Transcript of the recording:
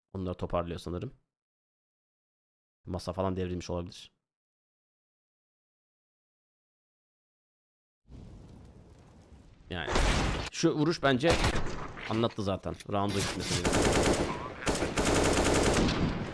Onları toparlıyor sanırım. Masa falan devrilmiş olabilir. Yani şu vuruş bence anlattı zaten. Round'a gitmesini.